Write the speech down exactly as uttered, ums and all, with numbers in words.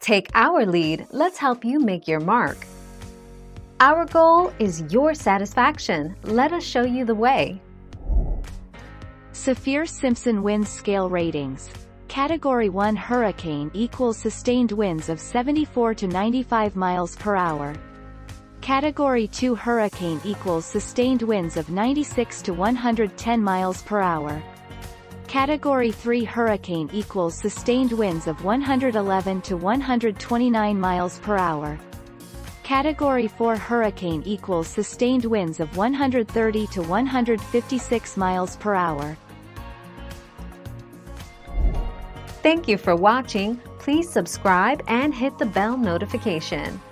Take our lead, let's help you make your mark. Our goal is your satisfaction. Let us show you the way. Saffir-Simpson wind scale ratings. Category one hurricane equals sustained winds of seventy-four to ninety-five miles per hour. Category two hurricane equals sustained winds of ninety-six to one hundred ten miles per hour. Category three hurricane equals sustained winds of one hundred eleven to one hundred twenty-nine miles per hour. Category four hurricane equals sustained winds of one hundred thirty to one hundred fifty-six miles per hour. Thank you for watching. Please subscribe and hit the bell notification.